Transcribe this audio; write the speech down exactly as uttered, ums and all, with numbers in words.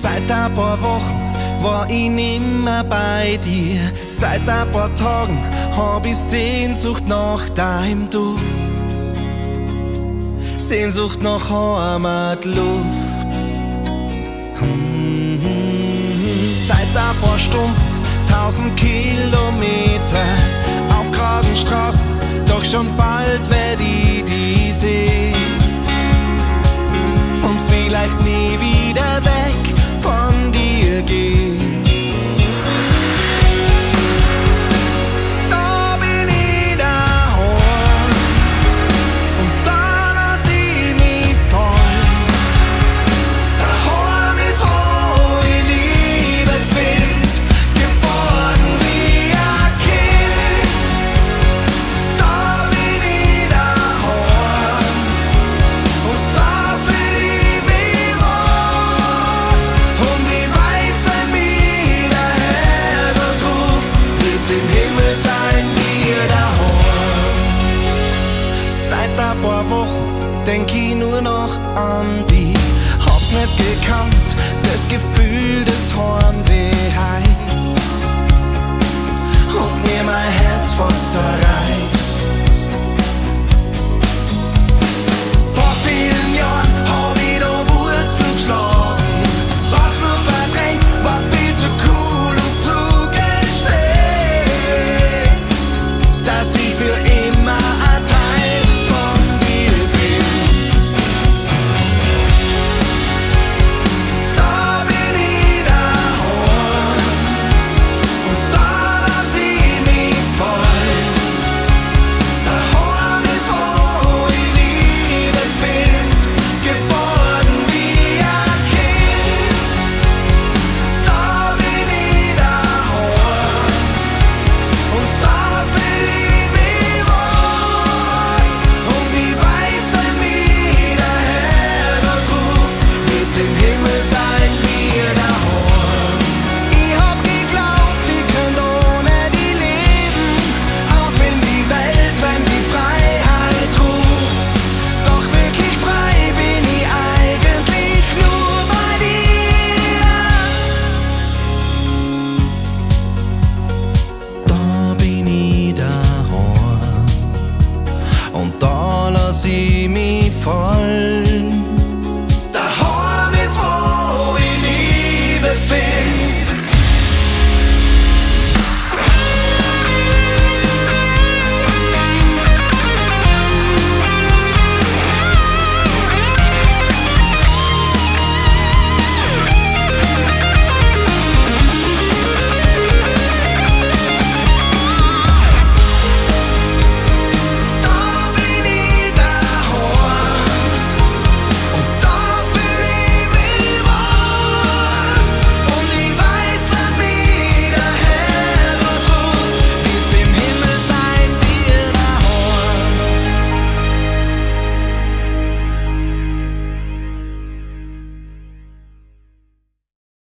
Seit ein paar Wochen war ich nimmer bei dir. Seit ein paar Tagen hab ich Sehnsucht nach deinem Duft. Sehnsucht nach Heimatluft. Hm. Seit ein paar Stunden, tausend Kilometer auf geraden Straßen, doch schon bald werd ich die sehen. Und vielleicht nie wieder weg von dir gehen. Da bin ich daheim und da lass ich mich fallen. Daheim ist, wo ich Liebe find, geborgen wie ein Kind. Da bin ich daheim und da fühl ich mich wohl. Und ich weiß, wenn mich der Herrgott ruft, wird's im Himmel sein, wir daheim. Seit ein paar Wochen denk ich nur noch an dich. Hab's nicht gekannt, das Gefühl des Heim.